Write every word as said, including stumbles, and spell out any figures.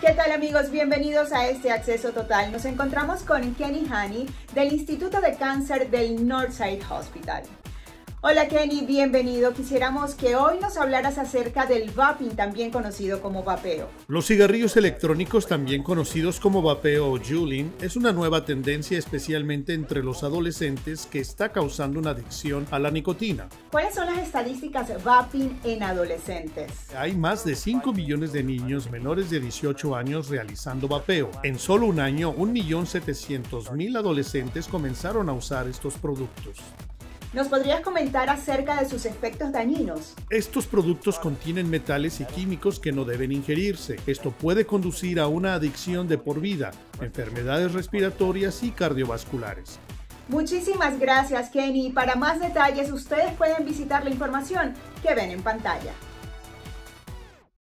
¿Qué tal amigos? Bienvenidos a este Acceso Total. Nos encontramos con Kenny Hani del Instituto de Cáncer del Northside Hospital. Hola Kenny, bienvenido. Quisiéramos que hoy nos hablaras acerca del vaping, también conocido como vapeo. Los cigarrillos electrónicos, también conocidos como vapeo o juuling, es una nueva tendencia especialmente entre los adolescentes que está causando una adicción a la nicotina. ¿Cuáles son las estadísticas vaping en adolescentes? Hay más de cinco millones de niños menores de dieciocho años realizando vapeo. En solo un año, un millón setecientos mil adolescentes comenzaron a usar estos productos. ¿Nos podrías comentar acerca de sus efectos dañinos? Estos productos contienen metales y químicos que no deben ingerirse. Esto puede conducir a una adicción de por vida, enfermedades respiratorias y cardiovasculares. Muchísimas gracias, Kenny. Para más detalles, ustedes pueden visitar la información que ven en pantalla.